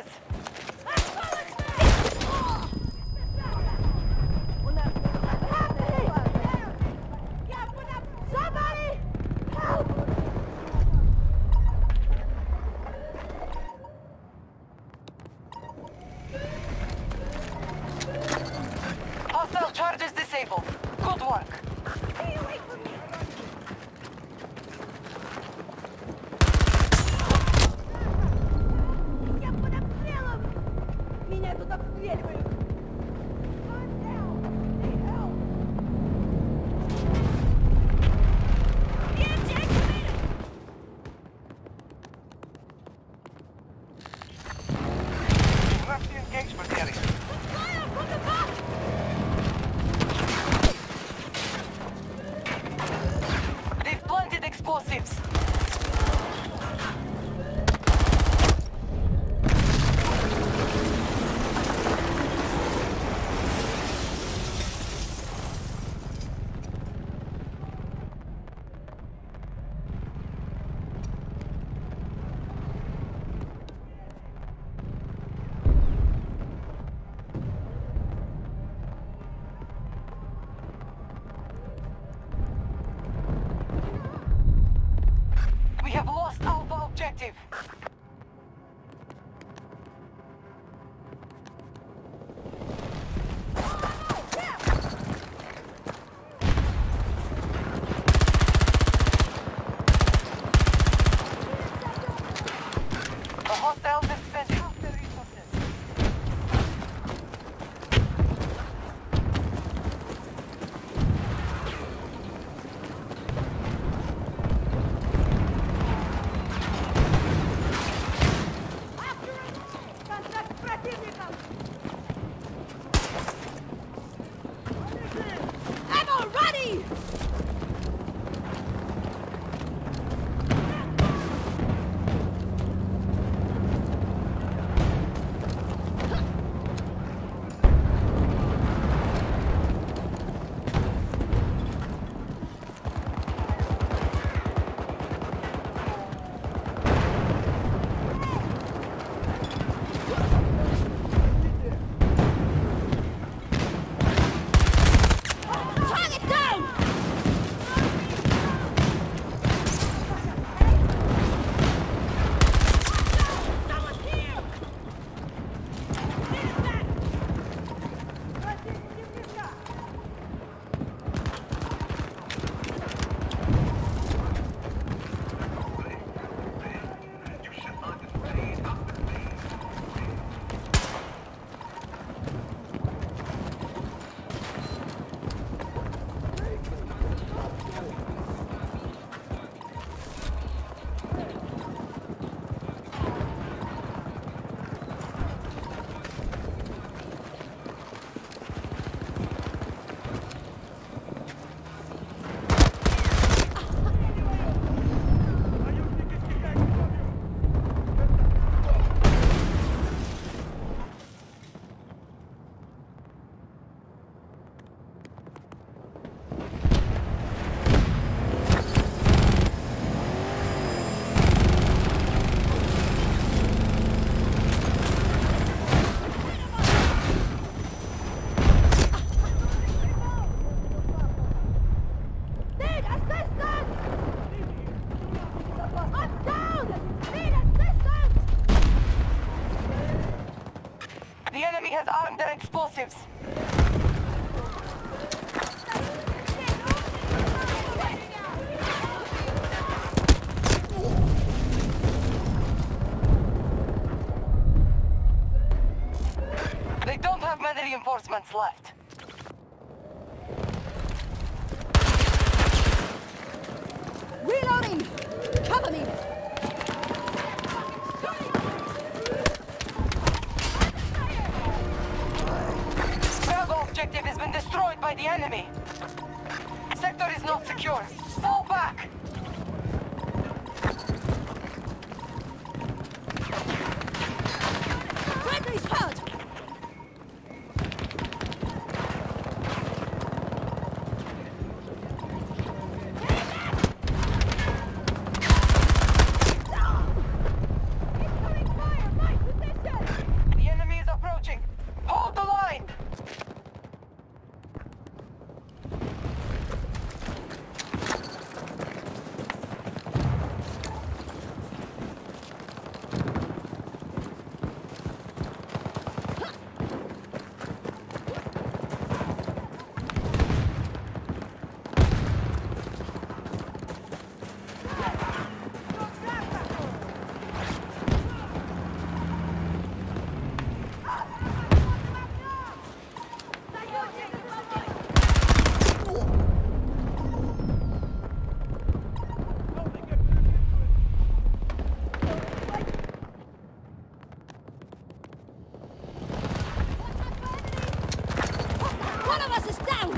forces! Somebody! Help! Hostile charges disabled. Good work. Stay away from me! Я под обстрелом! Меня тут обстреливают! I'm down! Need help! Left the engagement area. Fire from the back! They've planted explosives. We have lost Alpha objective. The hostiles have spent half their resources. Контакт с противником! Ammo ready! Target down! Someone's here! Get it back! Need assistance! I'm down! Need assistance! The enemy has armed their explosives. They don't have many reinforcements left. Reloading! Cover me! Bravo objective has been destroyed by the enemy. Sector is not secure. Fall back! Friendly's hurt! Incoming fire! My position! One of us is down!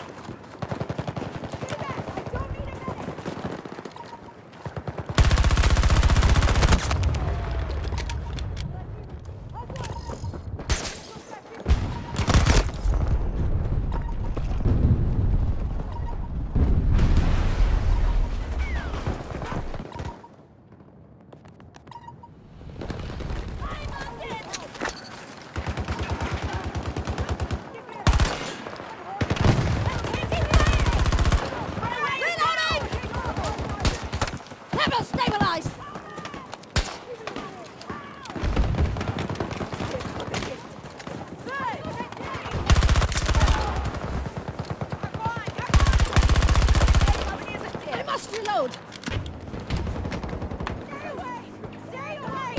Stabilized! I must reload! Stay away! Stay away!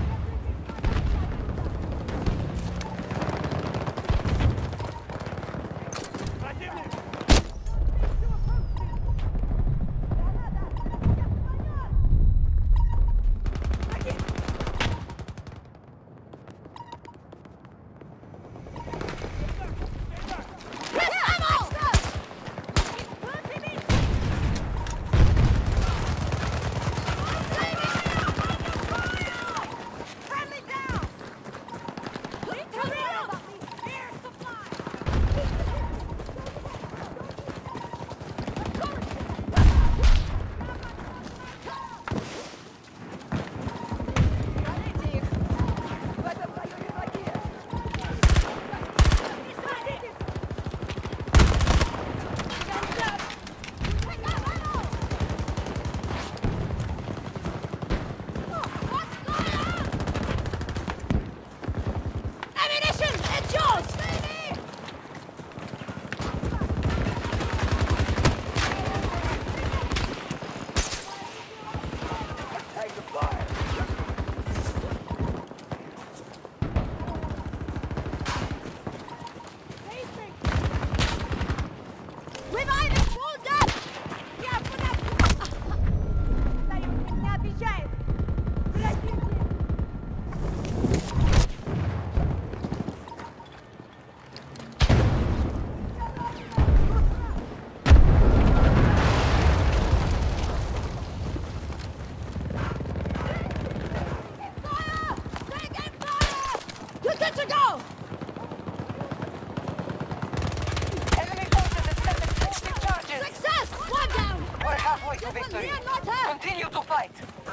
Victory. Continue to fight.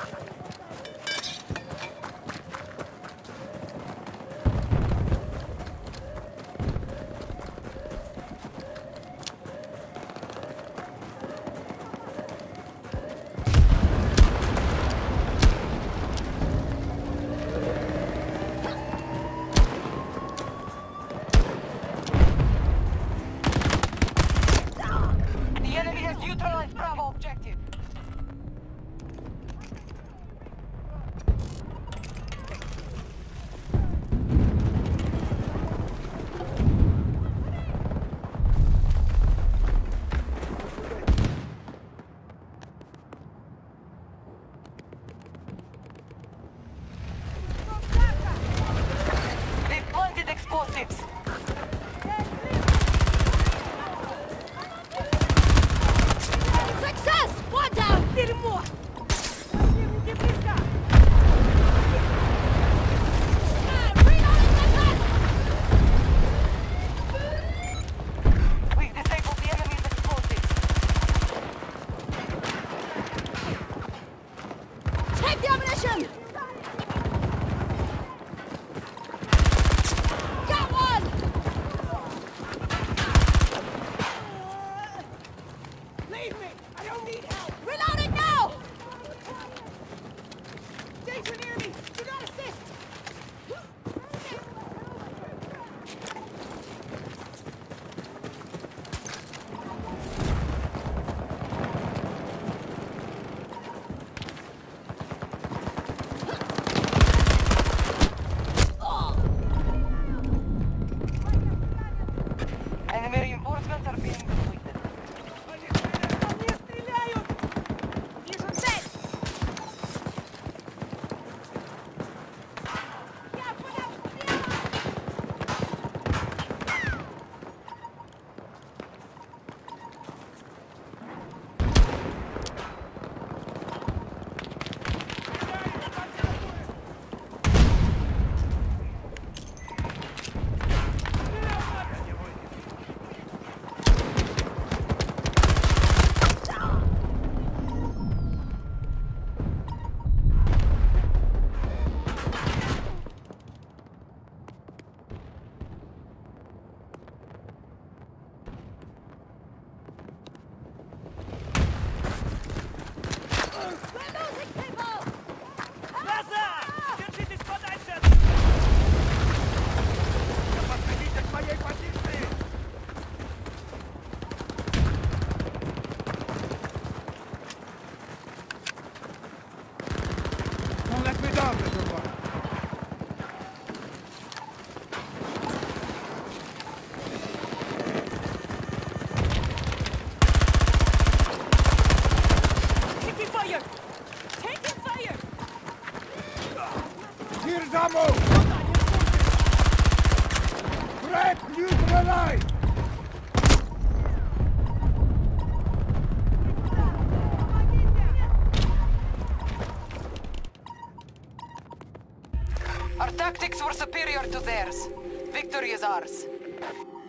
The enemy has neutralized Bravo objective. They've planted explosives. Success! One down! Дерьмо! We've disabled the enemy's explosives. Take the ammunition! Got one! to theirs. Victory is ours.